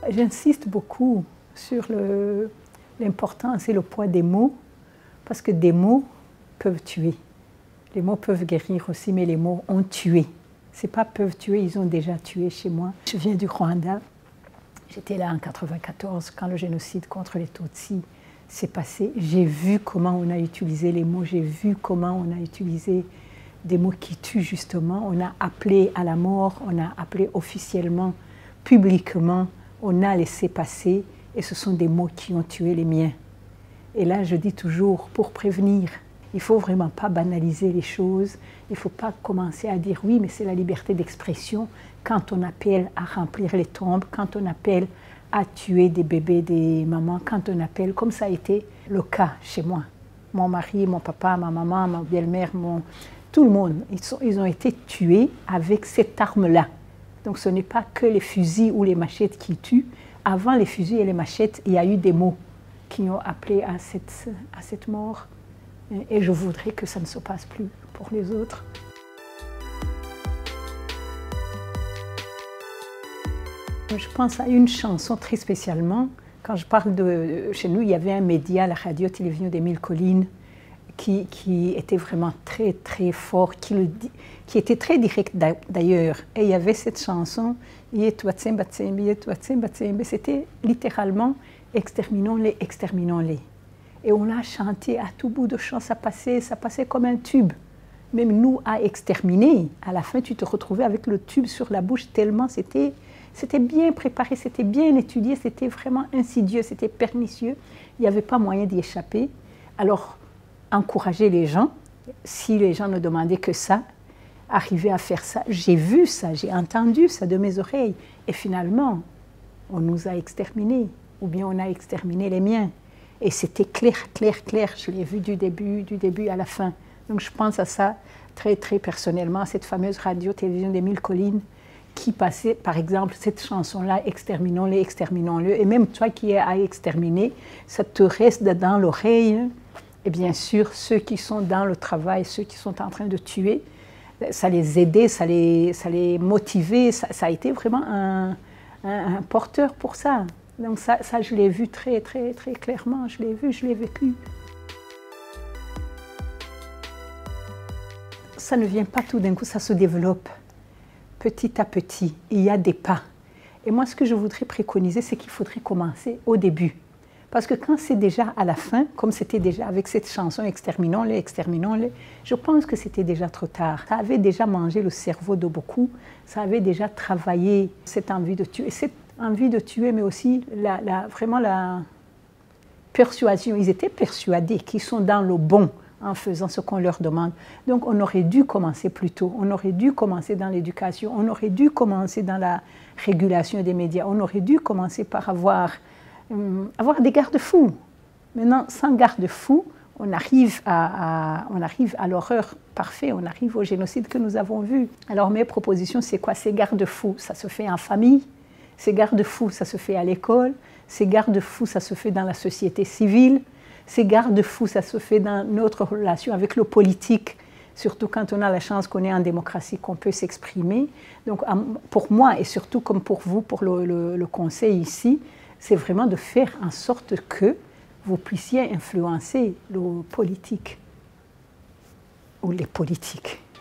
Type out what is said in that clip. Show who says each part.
Speaker 1: J'insiste beaucoup sur l'importance et le poids des mots, parce que des mots peuvent tuer. Les mots peuvent guérir aussi, mais les mots ont tué. C'est pas peuvent tuer, ils ont déjà tué chez moi. Je viens du Rwanda. J'étais là en 1994 quand le génocide contre les Tutsis s'est passé. J'ai vu comment on a utilisé les mots, j'ai vu comment on a utilisé des mots qui tuent justement. On a appelé à la mort, on a appelé officiellement, publiquement, on a laissé passer et ce sont des mots qui ont tué les miens. Et là, je dis toujours, pour prévenir, il ne faut vraiment pas banaliser les choses, il ne faut pas commencer à dire oui, mais c'est la liberté d'expression quand on appelle à remplir les tombes, quand on appelle à tuer des bébés, des mamans, quand on appelle, comme ça a été le cas chez moi. Mon mari, mon papa, ma maman, ma belle-mère, tout le monde, ils ont été tués avec cette arme-là. Donc ce n'est pas que les fusils ou les machettes qui tuent. Avant les fusils et les machettes, il y a eu des mots qui ont appelé à cette mort. Et je voudrais que ça ne se passe plus pour les autres. Je pense à une chanson très spécialement. Quand je parle de... Chez nous, il y avait un média, la radio-télévision des Mille Collines, qui était vraiment très, très fort, qui était très direct d'ailleurs. Et il y avait cette chanson, c'était littéralement « exterminons-les, exterminons-les ». Et on l'a chanté à tout bout de champ, ça passait comme un tube. Même nous, à exterminer, à la fin, tu te retrouvais avec le tube sur la bouche tellement c'était bien préparé, c'était bien étudié, c'était vraiment insidieux, c'était pernicieux. Il n'y avait pas moyen d'y échapper. Alors, encourager les gens, si les gens ne demandaient que ça, arriver à faire ça. J'ai vu ça, j'ai entendu ça de mes oreilles. Et finalement, on nous a exterminés, ou bien on a exterminé les miens. Et c'était clair, clair, clair. Je l'ai vu du début à la fin. Donc je pense à ça très, très personnellement, à cette fameuse radio-télévision des Mille Collines qui passait, par exemple, cette chanson-là, « Exterminons-les, exterminons-le ». Et même toi qui es à exterminer, ça te reste dans l'oreille. Et bien sûr, ceux qui sont dans le travail, ceux qui sont en train de tuer, ça les aidait, ça les motivait. Ça a été vraiment un porteur pour ça. Donc ça, je l'ai vu très, très, très clairement. Je l'ai vu, je l'ai vécu. Ça ne vient pas tout d'un coup, ça se développe petit à petit. Il y a des pas. Et moi, ce que je voudrais préconiser, c'est qu'il faudrait commencer au début. Parce que quand c'est déjà à la fin, comme c'était déjà avec cette chanson « Exterminons-les, exterminons-les », je pense que c'était déjà trop tard. Ça avait déjà mangé le cerveau de beaucoup, ça avait déjà travaillé cette envie de tuer. Cette envie de tuer, mais aussi vraiment la persuasion. Ils étaient persuadés qu'ils sont dans le bon en faisant ce qu'on leur demande. Donc on aurait dû commencer plus tôt, on aurait dû commencer dans l'éducation, on aurait dû commencer dans la régulation des médias, on aurait dû commencer par avoir des garde-fous. Maintenant, sans garde-fous, on arrive à l'horreur parfaite, on arrive au génocide que nous avons vu. Alors mes propositions, c'est quoi? Ces garde-fous, ça se fait en famille, ces garde-fous, ça se fait à l'école, ces garde-fous, ça se fait dans la société civile, ces garde-fous, ça se fait dans notre relation avec le politique, surtout quand on a la chance qu'on est en démocratie, qu'on peut s'exprimer. Donc pour moi, et surtout comme pour vous, pour le conseil ici, c'est vraiment de faire en sorte que vous puissiez influencer le politique ou les politiques.